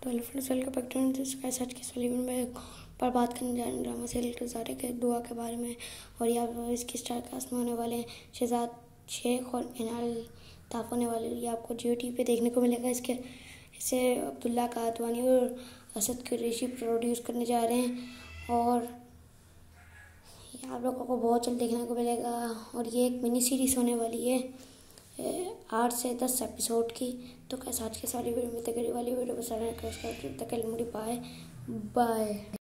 तो elephant cell के pectoral आज की सलीम में पर बात करने जा रहे हैं ड्रामा सीरियल किरदार के दुआ के बारे में। और यहाँ इसकी स्टार कास्ट में होने वाले शहजाद शेख और इनाल ताफ होने वाले, ये आपको जियो टीवी पे देखने को मिलेगा। इसे अब्दुल्ला कादवानी और असद कुरैशी प्रोड्यूस करने जा रहे हैं और ये आप लोगों को बहुत जल्द देखने को मिलेगा। और ये एक मिनी सीरीज़ होने वाली है 8 से 10 एपिसोड की। तो कैसे आज की सारी वीडियो में तक वाली वीडियो बता रहे हैं। Bye bye.